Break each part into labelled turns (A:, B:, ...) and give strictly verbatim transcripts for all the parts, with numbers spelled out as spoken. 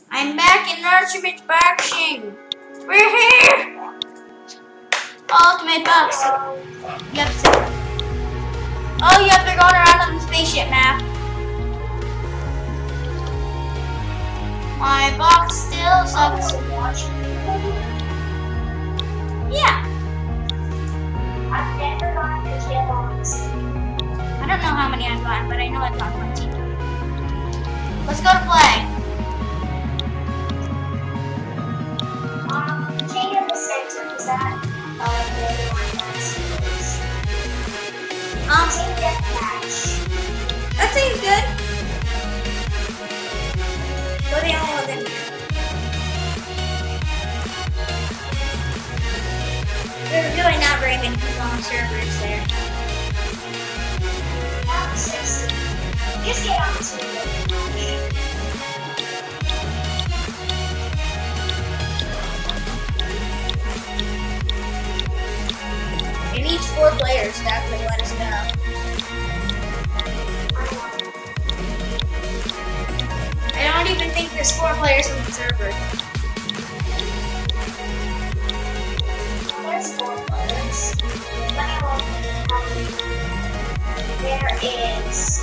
A: I'm back in Ultimate Boxing. We're here. Ultimate Boxing. Yep. Oh, yep. They're going around on the spaceship map. My box still sucks. Yeah.
B: I've never gotten a kill on this.
A: I don't know how many I've gotten, but I know I've got plenty. Let's go to play.
B: Um, King of the Center, is that uh, the one series?
A: Um,
B: Team Deathmatch.
A: that seems good. We're the only ones in here. There's really not very many people on the servers there.
B: Now sixty. Just get on to it.
A: It needs four players to actually let us know. I don't even think there's four players on the server.
B: There's four players. Let me look how many there is.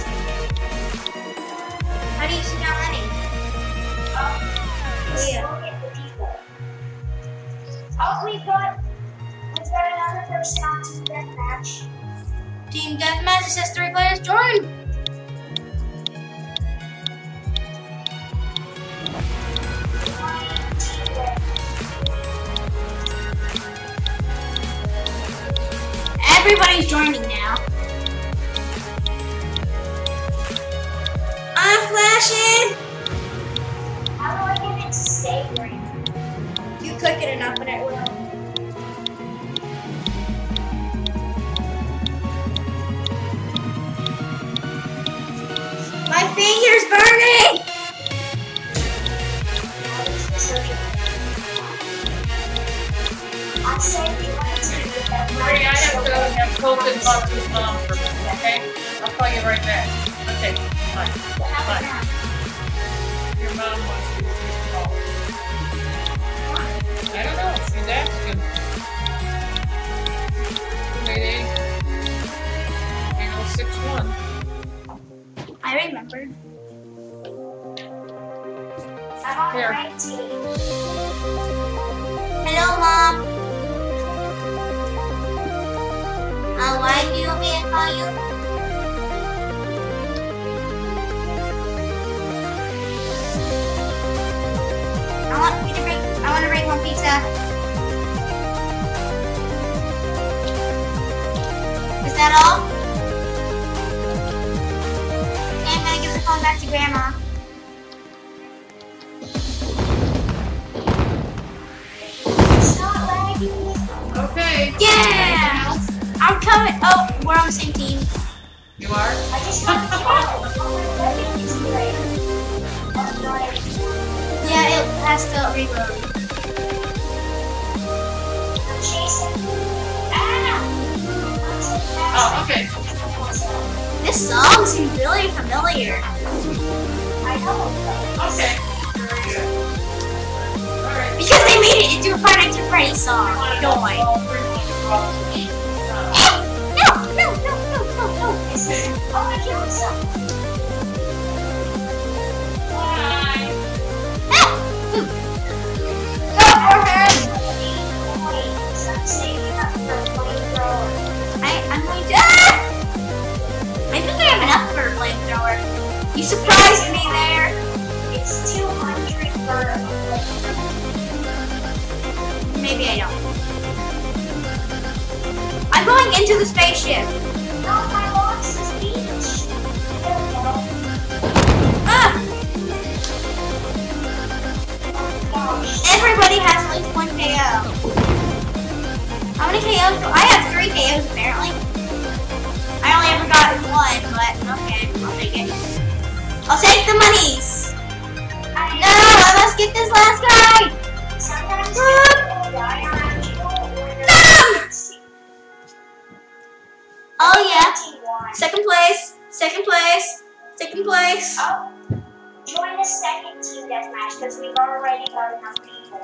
A: How do you see how many?
B: Um, just
A: Yeah.
B: look at the people. Oh, we've got, we've got another person on Team Deathmatch.
A: Team Deathmatch, it says three players join. Everybody's joining now. I'm flashing.
B: How do I get it to stay green?
A: You click it enough and it will. My finger's burning.
B: I said you wanted to get that
C: Marie, I have to go have Coke and talk to his mom for a minute, okay? I'll call you right back. Okay, bye. Bye. Your mom wants you to call. I don't know, she's asking. Maybe. eight oh six one.
A: I remembered.
B: I'm on the
C: Here.
B: right team.
A: Hello, Mom. Uh, why do you want me to call you? I want me to bring. I want to bring home pizza. Is that all? Okay, I'm gonna give the phone back to Grandma.
B: It's not lagging.
C: Okay.
A: Yeah! I'm coming. Oh, we're on the same team.
C: You are?
B: I just got the kill. Oh, my weapon is great. Oh, no, I
A: Yeah, it has to reload.
B: I'm chasing. Ah! I'm so fast.
C: Oh, okay.
A: This song seems really familiar.
B: I know.
C: Okay. Very good. Alright.
A: Because they made it into a Five Nights at Freddy's song. Don't mind. No, no, no, no, no, no.
B: This is. Oh, I killed some.
C: Bye.
A: Ah! Ooh. Go for her.
B: Wait, I'm saving up for a flamethrower.
A: I, I'm going to. Ah! I think I have enough for a flamethrower. You surprised me there.
B: It's two hundred for a flamethrower.
A: Maybe I don't. I'm going into the spaceship.
B: No, my box is beach. There we go.
A: Ah!
B: Oh, gosh.
A: Everybody has at least one K O. How many K Os do I have? Three K Os apparently. I only ever got one, but okay, I'll take it. I'll take the monies.
B: I
A: No, I must get this last guy.
B: Sometimes
A: Ah!
B: people die on people or
A: No!
B: they're
A: Oh yeah.
B: twenty-one.
A: Second place. Second place. Second place.
B: Oh. join the second team deathmatch because we've already got enough people.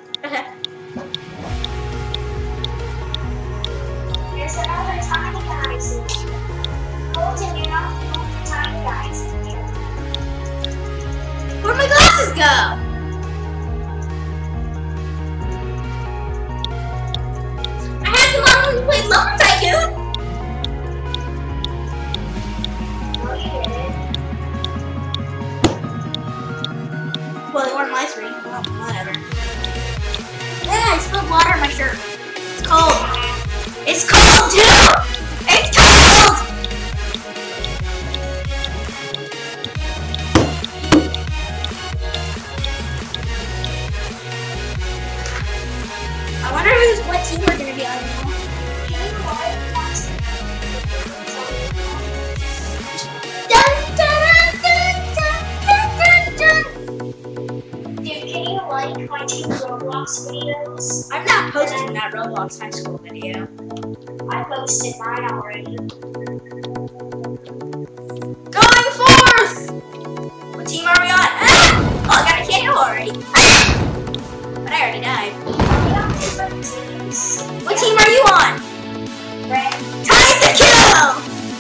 B: There's another tiny guys in here. Colton, you're not the only tiny guys in here.
A: Where'd my glasses go? I had them on when we played Lumber Tycoon.
B: No, you didn't.
A: Well, they weren't my screen. Well, whatever. Yeah, I spilled water on my shirt. It's cold. It's cold too! It's cold! I wonder who's what team we're gonna be on now. Dun, dun, dun, dun, dun, dun, dun.
B: Dude, can you like my two Roblox videos?
A: I'm not posting that Roblox high school video.
B: I posted mine already.
A: Going forth! What team are we on? Ah! Oh, I got a K O already. Ah! But I already died.
B: Are we on different teams?
A: What team are you on?
B: Red.
A: Time to kill!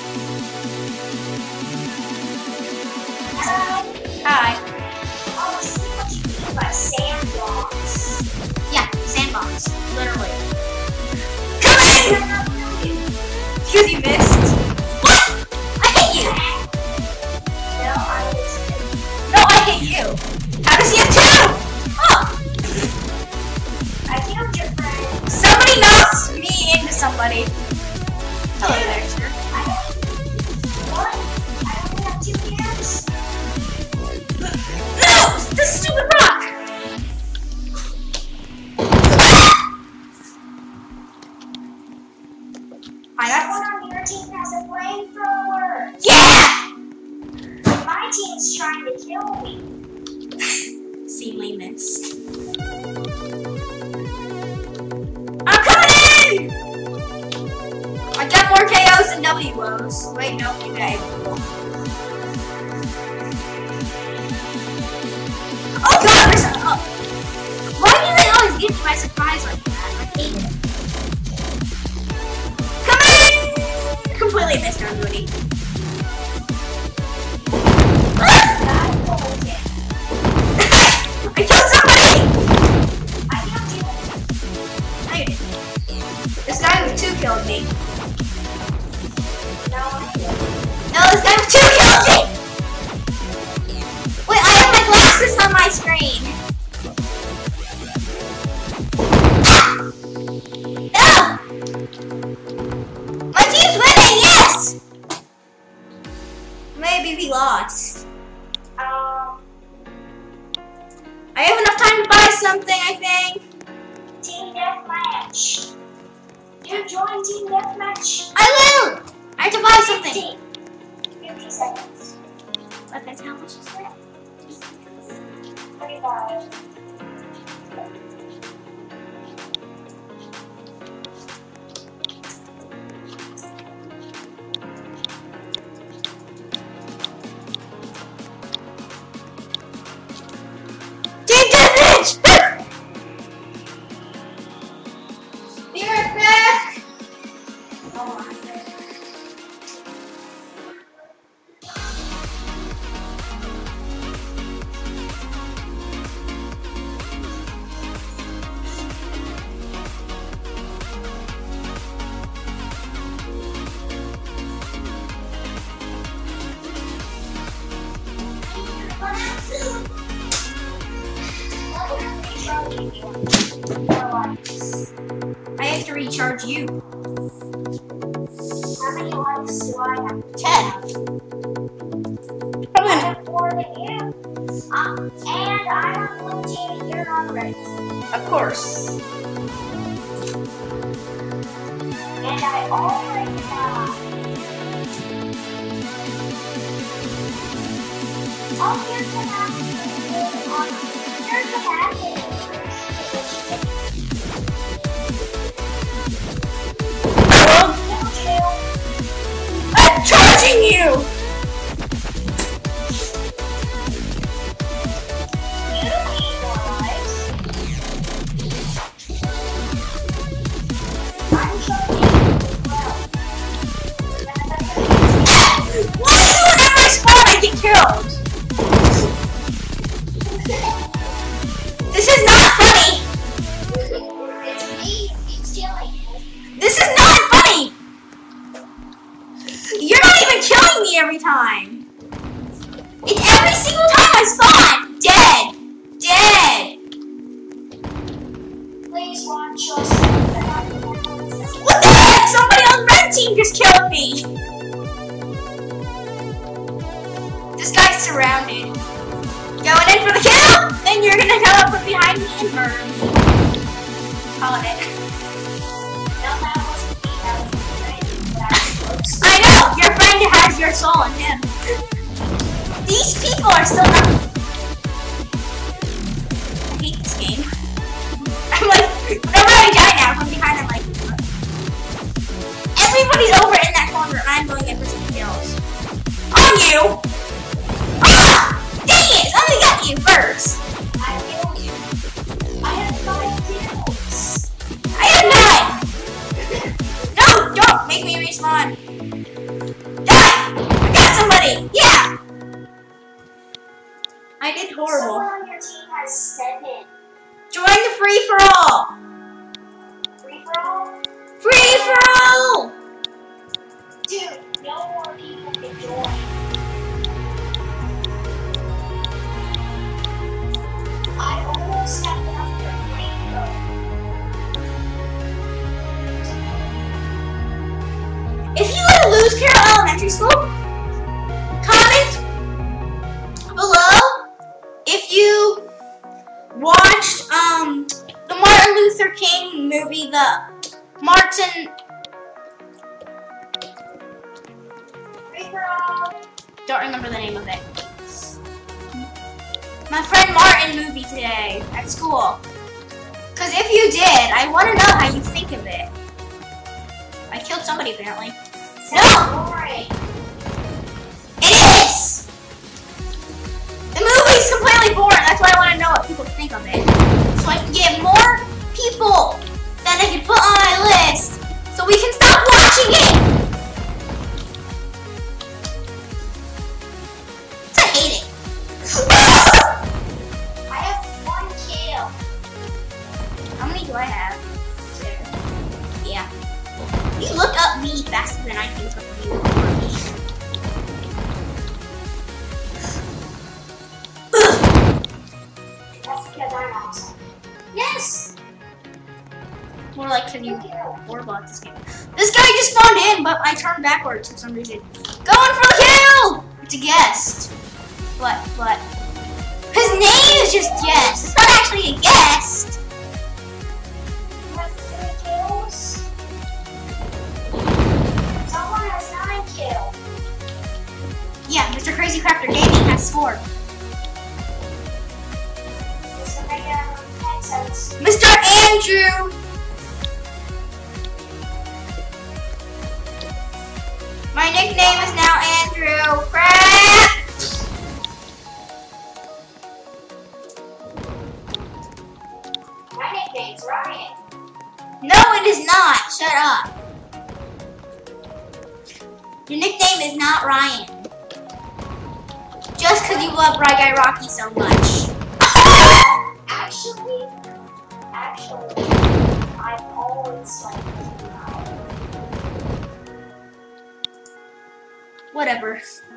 B: Um,
A: Hi.
B: I'll see what you mean by sandbox.
A: Yeah, sandbox. Literally. Come in! Because you missed. What? I hate you.
B: No, I was.
A: No, I hate you. How does he have two? Oh,
B: I killed your friend.
A: somebody knocks me into somebody. Hello there, sir.
B: I don't. What? I only have two hands.
A: No! The stupid rock! I got.
B: Someone on your team has a flamethrower.
A: Yeah!
B: My team's trying to kill me.
A: Seemingly missed. I'm coming in! I got more K Os than W Os. Wait, no, you guys. Oh god, there's a. Oh. Why do they always give me my surprise like that? I hate it. Come in! Completely missed everybody.
B: That was it.
A: I killed somebody!
B: I killed you.
A: No, you didn't. This guy with two killed me.
B: No, I didn't.
A: No, this guy with two killed me! Wait, I have my glasses on my screen. No! My team's winning, yes! Maybe we lost.
B: Um,
A: I have enough time to buy something, I think.
B: Team Deathmatch. You join Team Deathmatch.
A: I will! I have to buy something.
B: fifty. fifty seconds.
A: Okay, how much is that?
B: thirty-five.
A: Team Deathmatch! Be right back! Oh my. I have to recharge you.
B: How many likes do I have?
A: Ten.
B: I have more than you. Um, and I'm on blue team and you're on red team.
A: Of course.
B: And I already have. Oh, here's the map. Here's the map.
A: I'm charging you! then you're gonna come up from behind me and murder me. Call it.
B: No, that wasn't me. That was your friend. That was close.
A: I know! Your friend has your soul in him. These people are still not. I hate this game. I'm like, whenever I die now, from behind, I'm like, everybody's over in that corner, and I'm going in for some kills. On you! Ah! Dang it! Somebody got you first.
B: I killed you. I have five kills.
A: I have nine! No! Don't make me respawn. Die! I got somebody! Yeah! I did horrible.
B: Someone on your team has seven.
A: Join the free for all!
B: Free for all?
A: Free for all!
B: Dude, no more people can join. I almost have enough for rainbow.
A: If you go to Lewis Carroll Elementary School, comment below if you watched um the Martin Luther King movie, the Martin.
B: Free for all.
A: Don't remember the name of it. My friend Martin movie today at school. Cause if you did, I want to know how you think of it. I killed somebody apparently. No!
B: Boring.
A: It is! The movie's completely boring. That's why I want to know what people think of it. So I can get more people that I can put on my list so we can stop watching it! I hate it.
B: I have one kill.
A: How many do I have? Two. Yeah. You look up me faster than I can look up you.
B: That's because I'm awesome. Yes!
A: More like can you warlock this game. This guy just spawned in, but I turned backwards for some reason. Going for the kill! It's a guest. What? What? His name is just guest. It's not actually a guest.
B: You have three kills. Someone has nine kills.
A: Yeah, Mister Crazy Crafter Gaming has four.
B: Mister Mega Nexus.
A: Mister Andrew! My nickname is now Andrew. Crap!
B: My nickname's Ryan.
A: No, it is not. Shut up. Your nickname is not Ryan. Just because you love Bry Guy Rocky so much.
B: Actually, actually, I've always liked Ryan.
A: Whatever.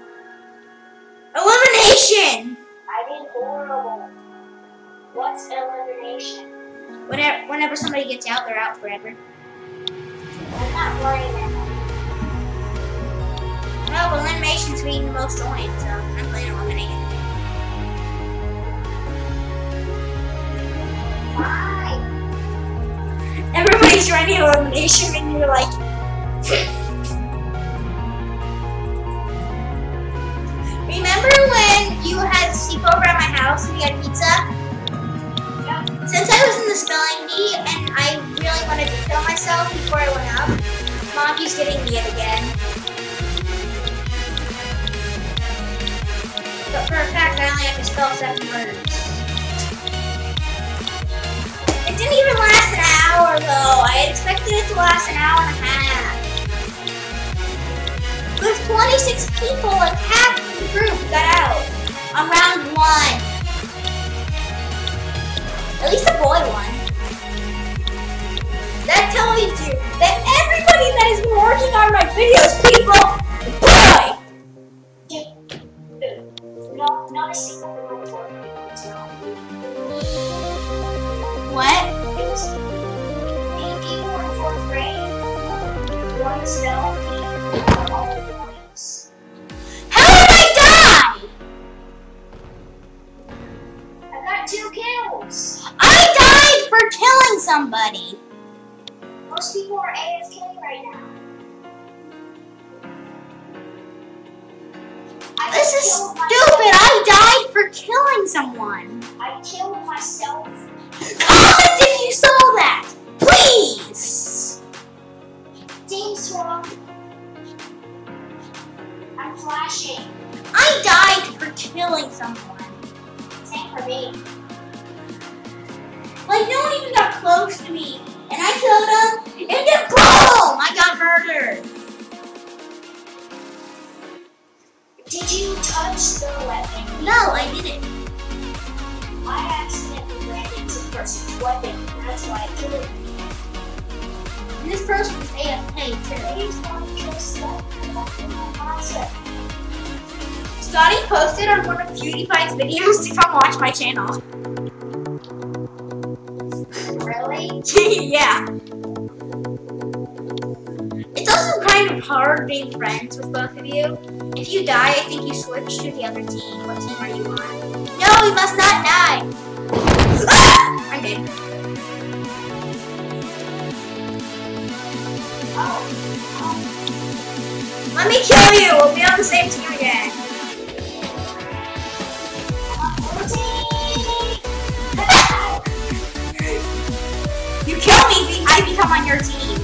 A: Elimination!
B: I did horrible. What's elimination?
A: Whenever, whenever somebody gets out, they're out forever.
B: I'm not playing it.
A: No, elimination's being the most joined, so I'm playing elimination.
B: Why?
A: Everybody's running elimination and you're like... Remember when you had sleep over at my house and we had pizza?
B: Yeah.
A: Since I was in the spelling bee and I really wanted to kill myself before I went up, Mom keeps getting me it again. But for a fact, I only have to spell seven words. It didn't even last an hour though. I had expected it to last an hour and a half. With twenty-six people, like half the group got out on round one. At least the boy won. That tells you that everybody that has been working on my videos, people, boy!
B: No, not a single one for me.
A: What?
B: It was the people in fourth grade. One spell bee got all the points.
A: How did I die?
B: I got got two kills.
A: I died for killing somebody.
B: Most people are A F K right now. I
A: This is
B: killed myself.
A: stupid. I died for killing someone.
B: I killed myself.
A: Comment if you saw that, please.
B: Team swap. I'm flashing.
A: I died for killing someone.
B: Same for me.
A: Like, no one even got close to me. And I killed him, and then boom! I got murdered.
B: Did you touch the weapon?
A: No, I didn't.
B: I accidentally ran into the person's weapon, and that's why I killed him.
A: And this person was A F K too.
B: Please don't trust that. That's my concept.
A: Scotty posted on one of PewDiePie's videos to come watch my channel.
B: Really?
A: Yeah. It's also kind of hard being friends with both of you. If you die, I think you switch to the other team. What team are you on? No, we must not die. Ah! I'm dead.
B: Oh.
A: Let me kill you. We'll be on the same team again. You kill me, I become on your team.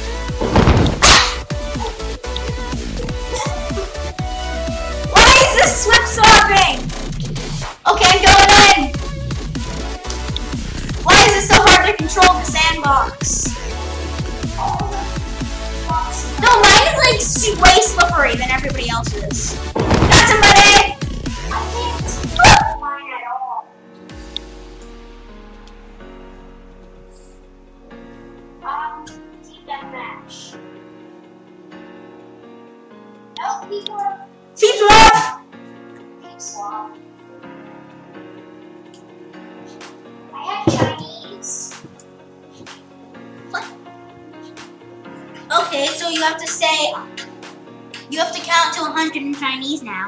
A: Why is this slip swapping? Okay, I'm going in. Why is it so hard to control the sandbox? No, mine is like su- way slippery than everybody else's. Got somebody!
B: I can't see mine at all. Um, team deathmatch. No, people are
A: Team swap!
B: team swap. I have Chinese.
A: What? Okay, so you have to say, you have to count to one hundred in Chinese now.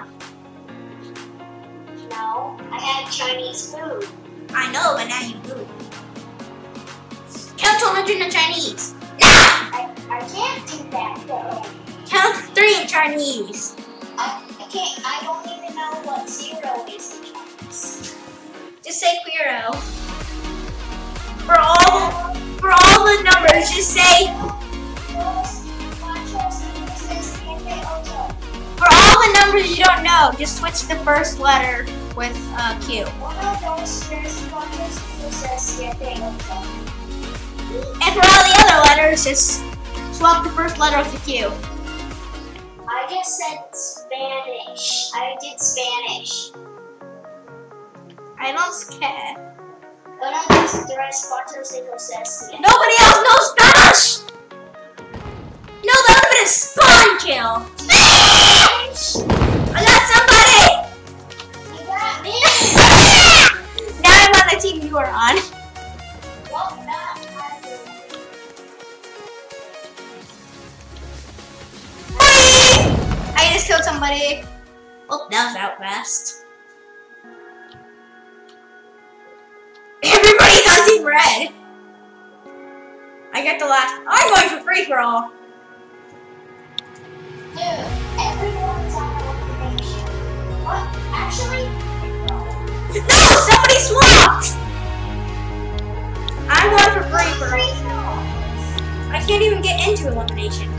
B: No, I had Chinese food.
A: I know, but now you do. Count to one hundred in Chinese. Now!
B: I, I can't do that though.
A: Count to three in Chinese.
B: I, I can't, I don't even know what zero is in Chinese.
A: Just say Queero. For all, for all the numbers, just say, for all the numbers you don't know, just switch the first letter with uh, Q. And for all the other letters, just swap the first letter with the Q.
B: I just said Spanish. I did Spanish.
A: I don't care.
B: Buenos tres, cuatro, cinco, seis, siete.
A: Nobody else knows Spanish! No, that would have been a spawn kill. I got somebody!
B: You got me!
A: Now I'm on the team you are on.
B: Well, not I do.
A: I just killed somebody. Oh, that was out fast. Everybody's on team red. I got the last. I'm going for free for all.
B: Dude, everyone's on elimination. What? Actually, no.
A: No, somebody swapped. I'm going for free for
B: Free
A: all.
B: throws.
A: I can't even get into elimination.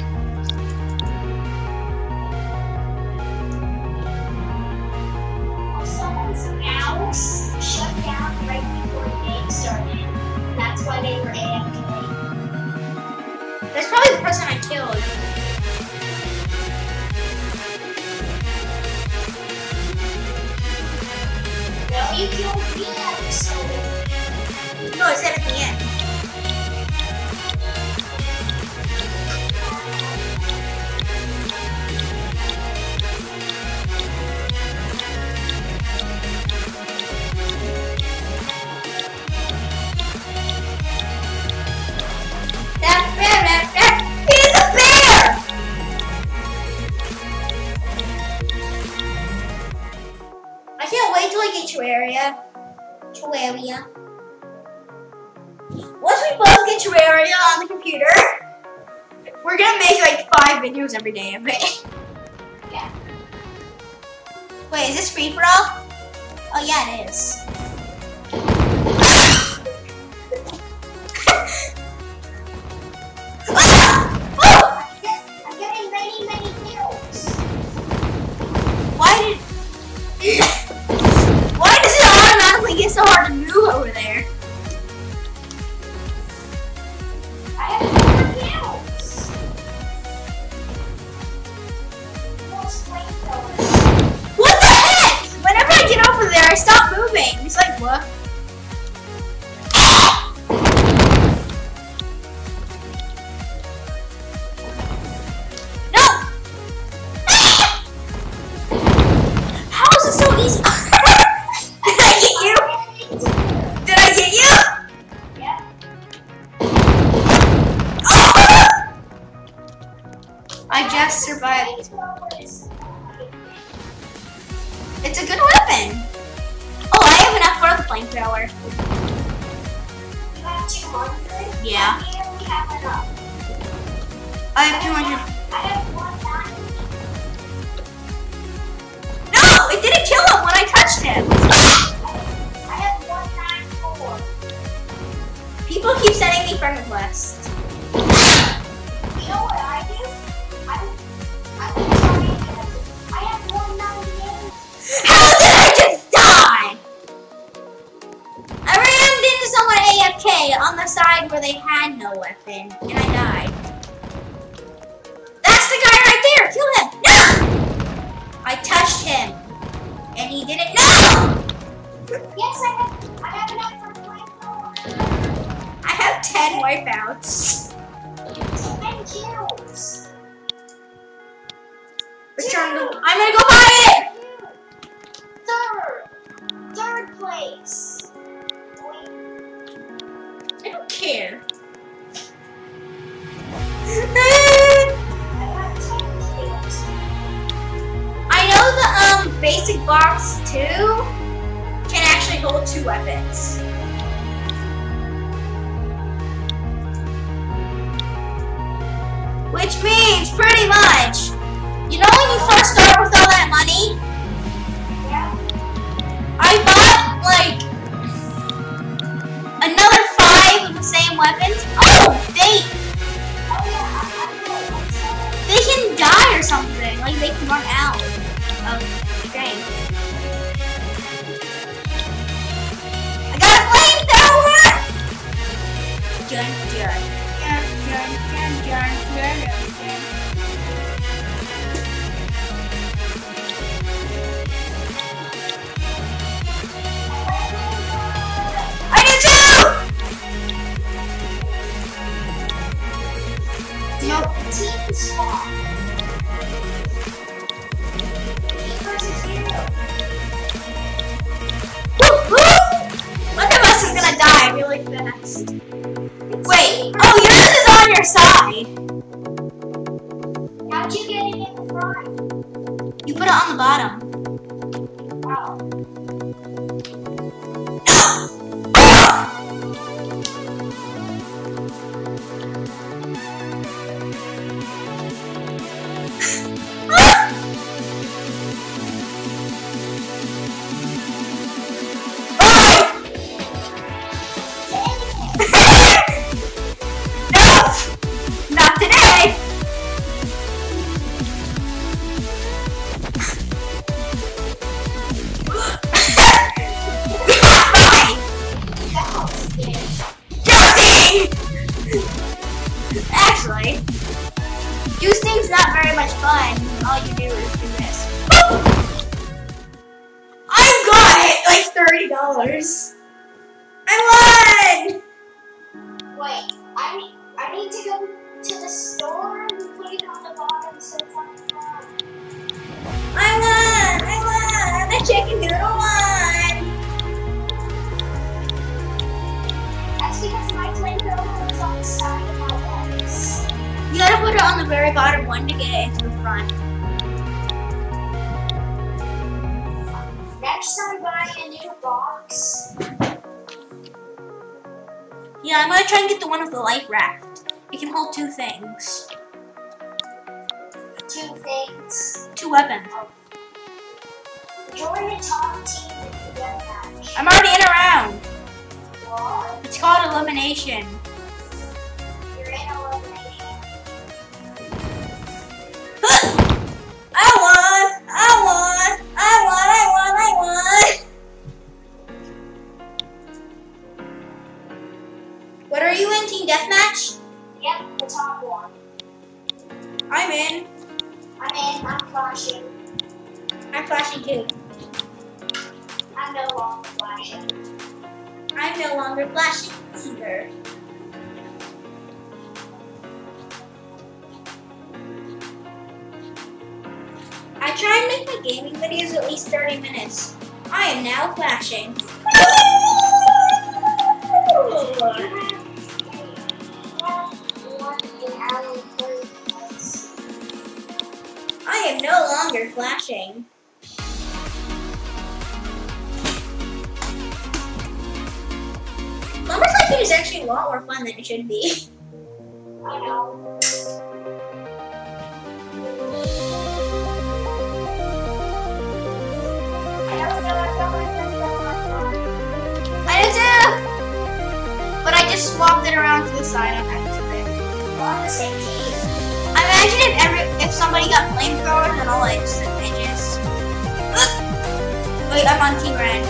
B: Someone's mouse shut down right before the game started. That's why they were A F K.
A: That's probably the person I killed.
B: No, you killed me at the start.
A: No, I said at the end. That bear, that bear, he's a bear! I can't wait till I get your area. Terraria. Once we both get Terraria on the computer, we're gonna make like five videos every day of it.
B: Yeah.
A: Wait, is this free for all? Oh yeah, it is.
B: I'm getting many, many kills.
A: Why did? Why does it automatically get so hard to move over there?
B: I have four kills. Most flamethrowers.
A: What the heck? Whenever I get over there, I stop moving. It's like what? Survived. It's a good weapon. Oh, I have enough for the flamethrower.
B: You have two hundred?
A: Yeah.
B: I only have enough.
A: I have two hundred.
B: I have one nine.
A: No, it didn't kill him when I touched him.
B: I have one nine four.
A: People keep sending me friend requests.
B: You know what I do? I I I have one ninety-eight.
A: How did I just die? I rammed into someone A F K on the side where they had no weapon, and I died. That's the guy right there. Kill him. No! I touched him, and he didn't. No!
B: Yes, I have. I have enough for flamethrower.
A: I have ten wipeouts.
B: Ten kills.
A: Return the. I'm gonna go buy it.
B: Third. Third place. Wait.
A: I don't care.
B: I got ten kills.
A: I know the um basic box two can actually hold two weapons. Which means pretty much, you know when you first start with all that money?
B: Yeah.
A: I bought like another five of the same weapons. Oh, they
B: Oh yeah, I, I know. I'm sorry.
A: they can die or something. Like they can run out of strength. I got a flamethrower! Dun dun dun dun dun dun dun dun. I do too! Nope.
B: Team swap. Me versus you.
A: Woo, woo! One of us is gonna die really fast. Wait, oh, yours is on your side.
B: How'd you get it in the front?
A: You put it on the bottom.
B: Wow.
A: Not today. Jousting! Actually, jousting's not very much fun. All you do is do this. I got like thirty dollars. I won!
B: Wait, I need, I need to go to the store and put it on the bottom so it's on the front.
A: I won! I won! The chicken noodle won!
B: That's because my flamethrower is on the side of my box.
A: You gotta put it on the very bottom one to get it into the front.
B: Next time I buy a new box,
A: Yeah, I'm gonna try and get the one with the life raft. It can hold two things.
B: Two things.
A: Two weapons.
B: Join the top team in the deathmatch.
A: I'm already in a round.
B: What?
A: It's called elimination.
B: You're in elimination.
A: I won! I won! I won! I won! I won! What are you in, Team Deathmatch?
B: Yep, the top one.
A: I'm in.
B: I'm in. I'm flashing.
A: I'm flashing too.
B: I'm no longer flashing.
A: I'm no longer flashing either. I try and make my gaming videos at least thirty minutes. I am now flashing. I am no longer flashing. Lumber's Like is actually a lot more fun than it should be.
B: I know.
A: I do too! But I just swapped it around to the side on accident.
B: We're on the same team.
A: I imagine if every if somebody got flamethrowers and all like edges. Wait, I'm on Team Red.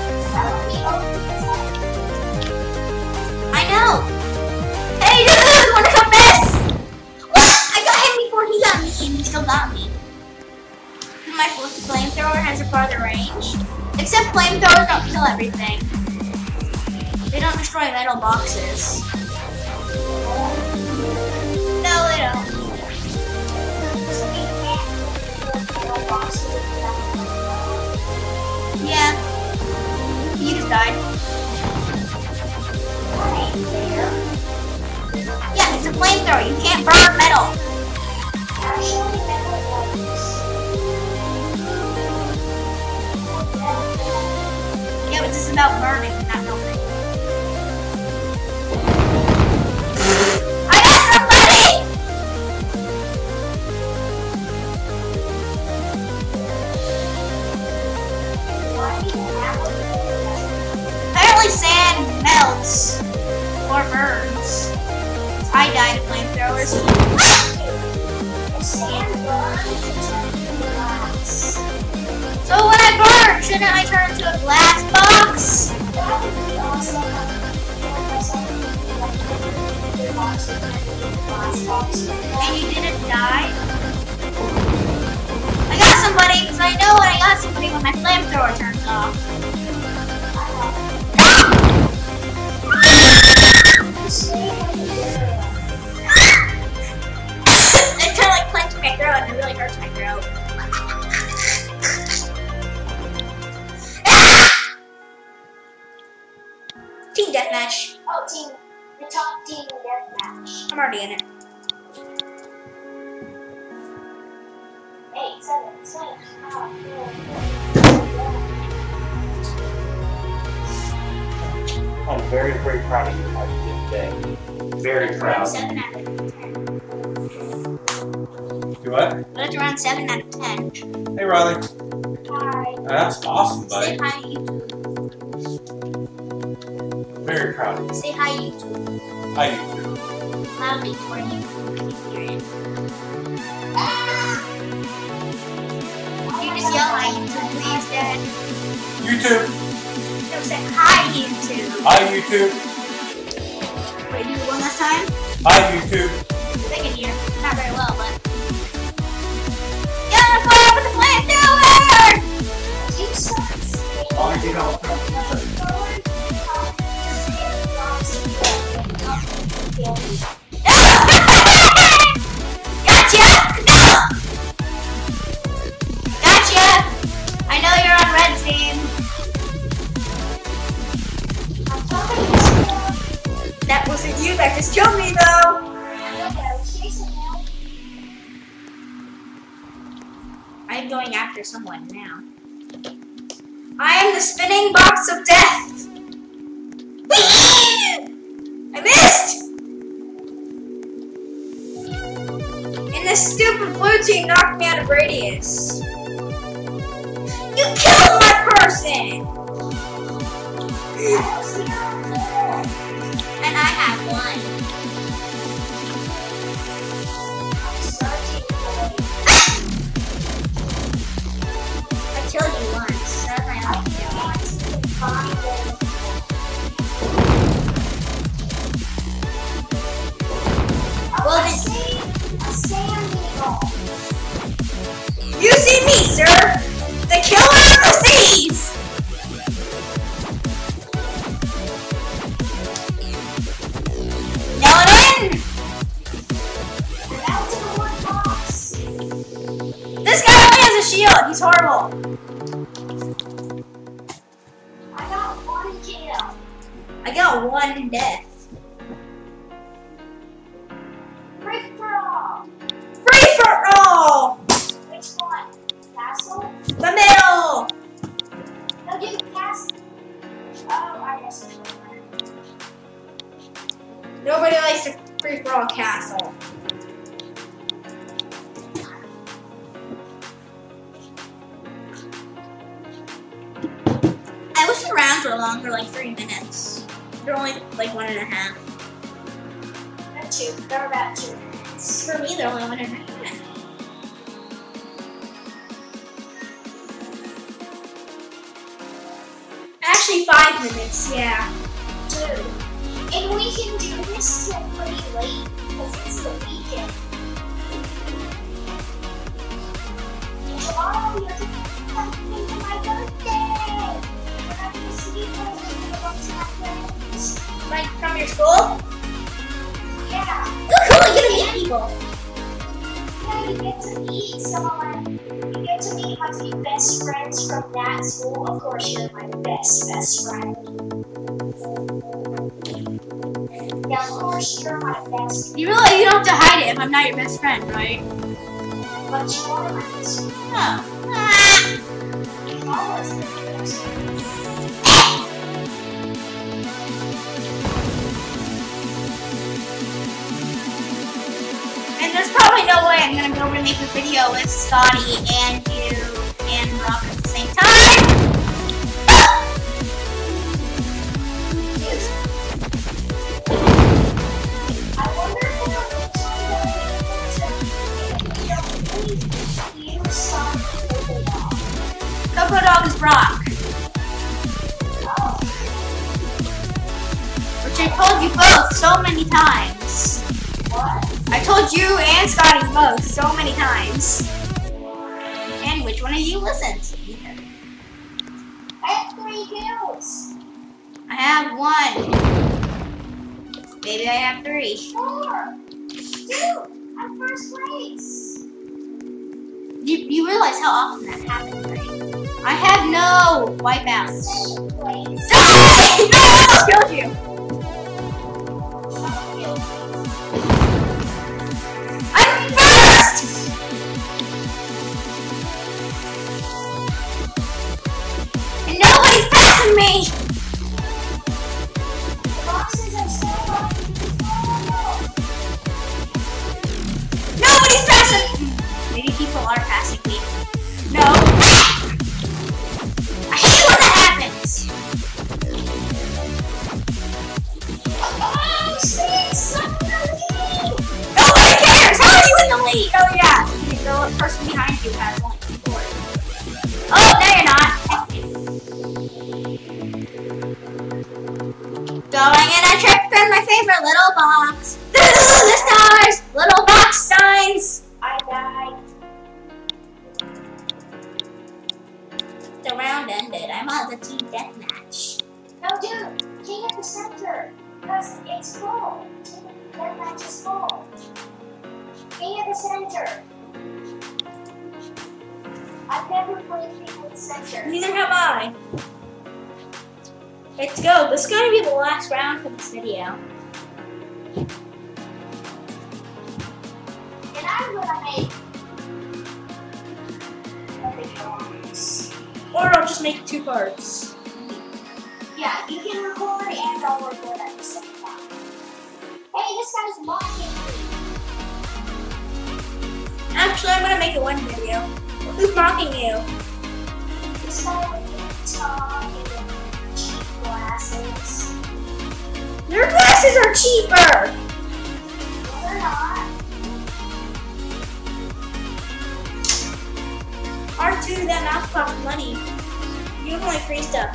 A: I know. Hey, dude, wanna come miss? What? I got him before he got me, and he still got me. My flamethrower has a farther range. Except flamethrowers don't kill everything. They don't destroy metal boxes. No, they don't. Yeah. You just died. Yeah, it's a flamethrower. You can't burn metal. Yeah, but this is about burning, not melting. I got somebody! Apparently sand melts or burns. I died of flamethrowers.
B: Sand burns and turns into glass.
A: So when I burn, shouldn't I turn into a glass box?
B: That would be awesome.
A: And you didn't die? I got somebody, because I know when I got somebody when my flamethrower turns off. It kind of like clenched my throat and it really hurts my throat. Team Deathmatch.
B: Oh, team. The top team deathmatch.
A: I'm already in it.
B: Eight, seven, six, five, four,
D: I'm very, very proud of you, how you did today. Very proud.
A: seven out of ten.
D: Do what?
A: But it's around seven out of ten.
D: Hey, Riley.
B: Hi.
D: That's awesome,
A: Say
D: buddy.
A: hi, YouTube.
D: Very proud of you.
A: Say hi, YouTube.
D: Hi, you too.
A: Loudly for you. You're in. You just yell hi, YouTube, please, Dad.
D: YouTube.
A: No, say hi, YouTube.
D: Hi, YouTube.
A: Wait, do it one last time?
D: Hi, YouTube.
A: They can hear. Not very well, but. Get on fire with the flamethrower!
B: Team sucks.
D: Oh, you know.
A: Gotcha! No! Gotcha! I know you're on red team. That wasn't you that just killed me though. I'm going after someone now. I am the spinning box of death. Whee! I missed! from the blue team knocked me out of radius. You killed my person! And I have one. I killed you once. That's my only kill. Well, then, you see me, sir! The killer of the seas! Nolan! This guy only has a shield. He's horrible.
B: I got one kill.
A: I got one death.
B: Free for all.
A: Free for all!
B: Which one? Castle?
A: The middle!
B: No, do castle. Oh, I guess.
A: Nobody likes the free for all castle. I wish the rounds were longer, like three minutes. They're only like one and a half.
B: Not two. They're about two minutes.
A: For me, they're only one and a half. Actually, five minutes, yeah.
B: Two. And we can do this till pretty late because it's the weekend. And tomorrow we are doing something for my birthday. We're having a city present with a bunch of my friends.
A: Like from your school?
B: Yeah.
A: Oh, cool, you get to meet people.
B: Yeah, you get to meet someone. You get to meet my few best friends from that school. Of course, you're my best, best friend. Yeah, of course, you're my best.
A: You realize you don't have to hide it if I'm not your best friend, right?
B: But you are my best friend.
A: Oh. Ah.
B: You're always my best friend.
A: And there's probably no way I'm gonna be able to make a video with Scotty and you and Rob at the same time. Ah!
B: I wonder if we're going to you saw Coco Dog.
A: Coco Dog is Brock,
B: Oh,
A: which I told you both so many times.
B: what?
A: I told you and Scotty both so many times. And which one of you listens?
B: I have three kills.
A: I have one. Maybe I have three.
B: Four. Two. I'm first place.
A: You, you realize how often that happens, right? I have no wipeouts.
B: Second place.
A: Die! No, I almost killed you. I'm first! And nobody's passing me!
B: The boxes are so hard to control.
A: Nobody's passing me! Maybe people are passing me. No. I hate when that happens!
B: Oh, see, someone leave.
A: Nobody cares! How are you in the lead? Oh yeah, the person behind you has one. Oh, no you're not. Going in a trip in my favorite little box. The stars! Little box signs!
B: I died.
A: The round ended. I'm on the team deathmatch.
B: No, dude, king at the center. Because it's full. That match is full. King at the center. I've never played king at the center.
A: Neither have I. Let's go. This is going to be the last round for this video.
B: And I'm gonna make nothing wrongs.
A: Or I'll just make two parts.
B: Yeah, you can record and I'll record at the same time. Hey, this guy's mocking me.
A: Actually, I'm gonna make it one video. Who's mocking you?
B: This guy with the top and cheap glasses.
A: Your glasses are cheaper!
B: No, they're not.
A: R two, that mouse costs money. You have like free stuff.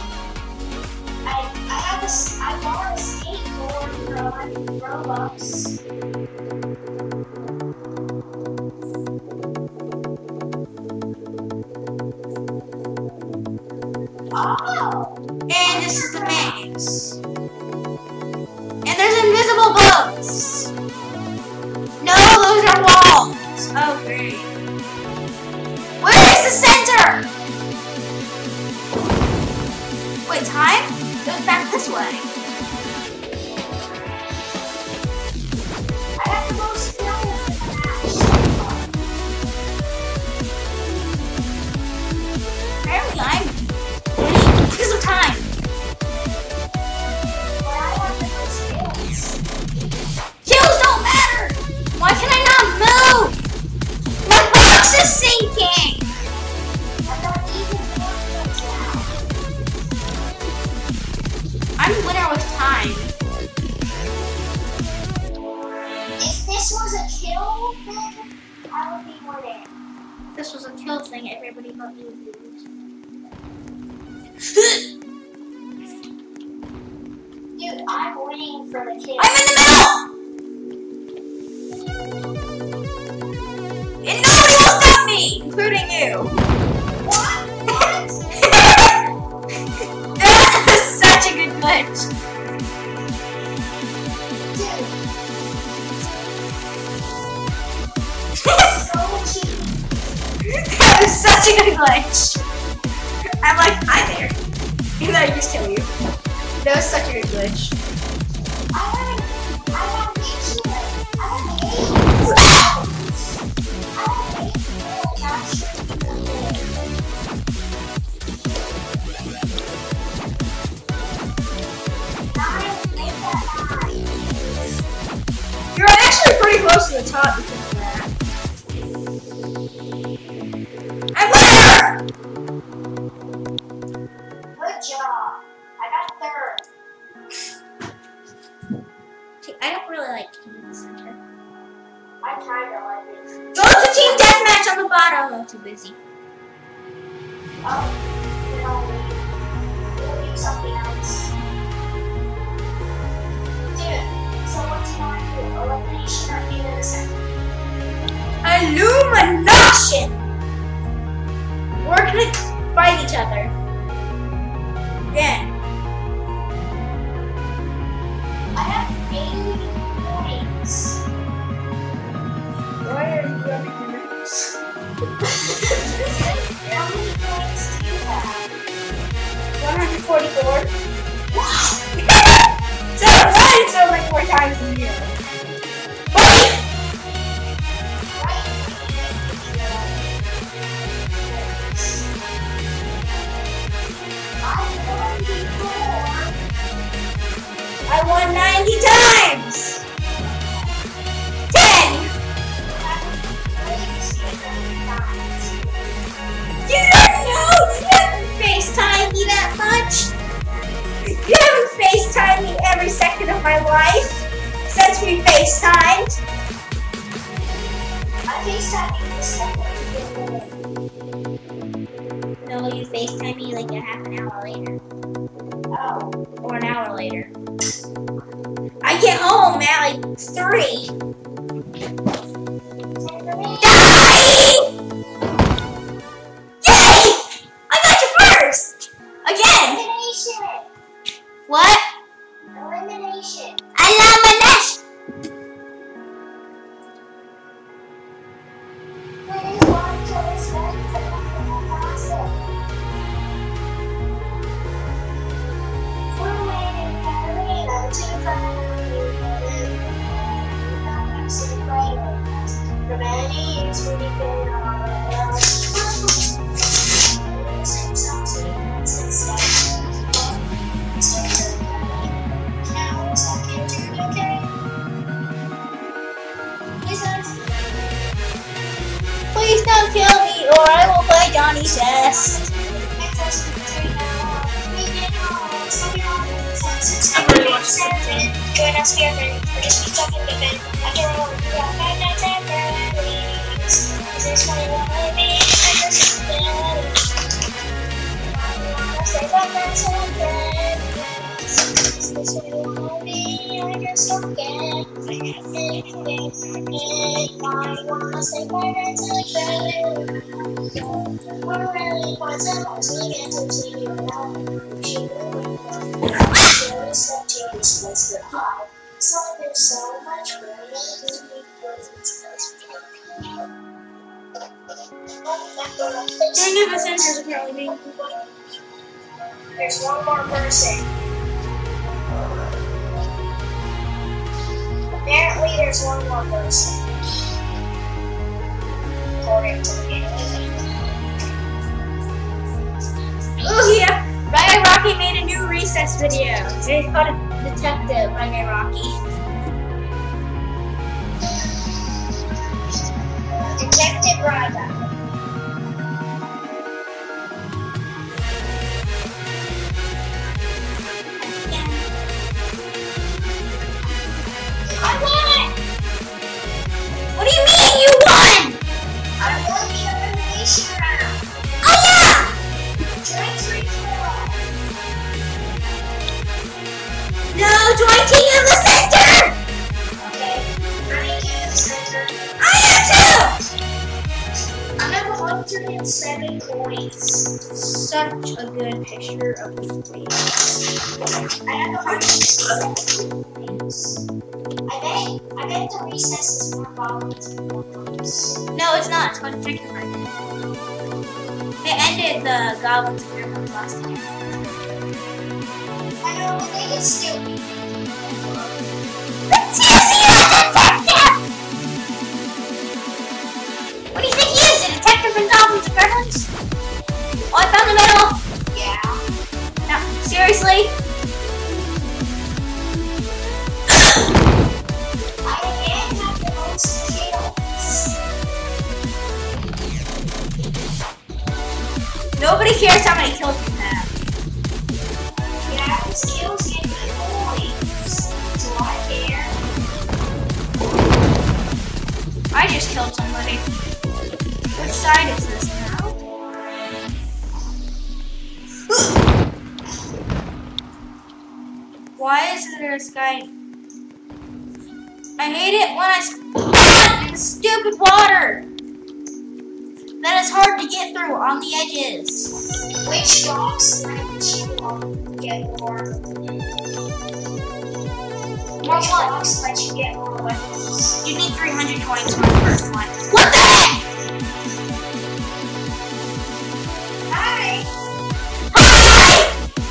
B: I I have a s- I bought a skateboard from Robux. Oh!
A: And this is the maze. And there's invisible boats. No, those are walls. Oh, great. Where is the center? Wait, time? Goes back this way.
B: I have the most skills in the match.
A: Apparently I'm winning because of time.
B: But I have the most skills.
A: Kills don't matter. Why can I not move? My box is sinking.
B: I've got even more kills now.
A: I'm the winner with time.
B: If this was a kill, then I would be winning.
A: If this was a kill thing, everybody but me would lose.
B: Dude, I'm winning for the kill.
A: I'm in the middle! And nobody will stop me, including you.
B: What? What?
A: That is such a good glitch.
B: Dude. So cheap.
A: That is such a good glitch. I'm like, hi there. Even though I just kill you. That was such a good glitch.
B: I have, I have eight kills. I have eight. I have eight kills. Actually, nine. Make that nine.
A: You're actually pretty close to the top because of that. I'm winner!
B: Good job. I got third.
A: I don't really like Team Center.
B: I kinda like it.
A: Go to Team Deathmatch on the bottom. I'm too busy.
B: Oh, no. We'll do something else. Dude, so what do you want to do? Elimination or King of the Center?
A: Illumination! We're gonna fight each other. Again.
B: I have eighty points.
A: Why are you running winners?
B: How many points do you have?
A: one hundred forty-four. So one so like four times a year. Wait! I won ninety times! ten! You don't know! You haven't FaceTimed me that much! You haven't FaceTimed me every second of my life since we FaceTimed!
B: I FaceTime you the second.
A: No, you FaceTime me like a half an hour later.
B: Oh.
A: Or an hour later. I get home at like three. Die! Yay! I got you first! Again!
B: Elimination!
A: What?
B: Elimination!
A: Elimination!
B: Please watch this fantastic. We're winning, Katarina. Two from the City Prayer.
A: Johnny test.
B: Join us here and participate talking to Ben. After all, we got five nights at Freddy's. Is this what you wanna be? I just wanna say five nights at Freddy's. Is this what you wanna be? I just don't get anything. I wanna say five nights at Freddy's. We're really quite simple to get to see you now. Let's get high. So there's so much
A: Any of the sensors apparently being.
B: There's one more person. Apparently there's one more person. According to the game.
A: Oh yeah! Guy Rocky made a new recess video. It's called Detective by Guy Rocky.
B: Detective Ryder. I won!
A: What do you mean you won?
B: I won the elimination round.
A: Oh yeah!
B: Join three four.
A: No, join Team in the center!
B: Okay, I'm in the center.
A: I am too!
B: I have one hundred seven points.
A: Such a good picture of the face.
B: I have one hundred seven points. I bet, I bet the recess is more goblins than more points.
A: No, it's not. It's called Detective Ryder. They ended the Goblins of Gremlins last year.
B: I know, but they can still be.
A: Let's see a detective! What do you think he is? A detective in Goblins of Gremlins? Oh, I found the medal!
B: Yeah.
A: No, seriously?
B: I again have the most kills.
A: Nobody cares how many kills you have.
B: Yeah, these kills get me points. So I care.
A: I just killed somebody. Which side is this now? Why is there a sky? I hate it when I spawn in the stupid water. That is hard to get through on the edges.
B: Which box let you um, get more?
A: More
B: Which
A: what?
B: box let you get more weapons?
A: You need three hundred coins for the first one. What the heck?
B: Hi!
A: Hi!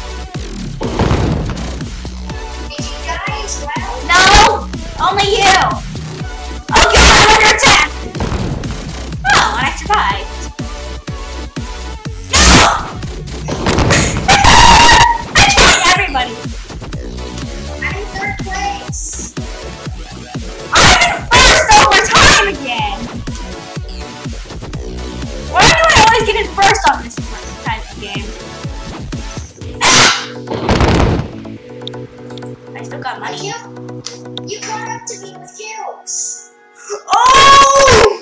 B: Did you die as well?
A: No! Only you! Oh god, I'm under attack! Oh, I survived. No! I killed everybody!
B: I'm in third place.
A: I'm in first over time again! Why do I always get in first on this type of game? Ah! I still got money.
B: You, you caught up to me with kills.
A: Oh!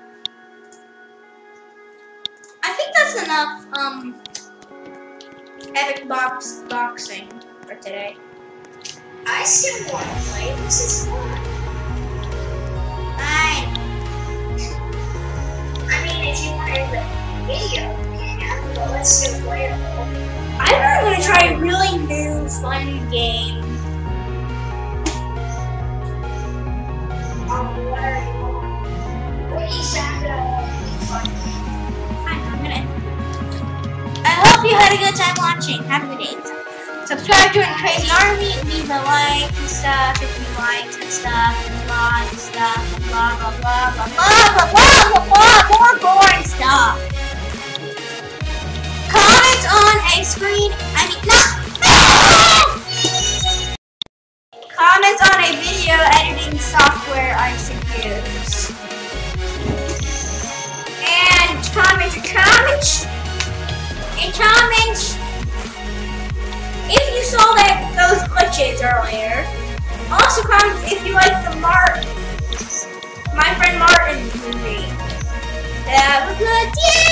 A: I think that's enough, um, epic box boxing for today.
B: I still want to play. This is fun.
A: Fine.
B: I mean, if you want to end the video, you can, but let's still play it.
A: I really want to try a really new, fun game.
B: Um, what are you on? What do you found out fun?
A: Fine, I'm gonna end. I hope you had a good time watching. Have a good day. Subscribe to the Crazy Army, leave a like and stuff if you liked and stuff, and blah and stuff, and blah blah blah blah blah blah blah blah blah, more boring stuff. Comment on a screen, I mean, not. Comment on a video editing software I should use. And comment, comment, comments, in comments, if you saw that those glitches earlier. Also comment if you like the Martin, my friend Martin movie. Have a good day.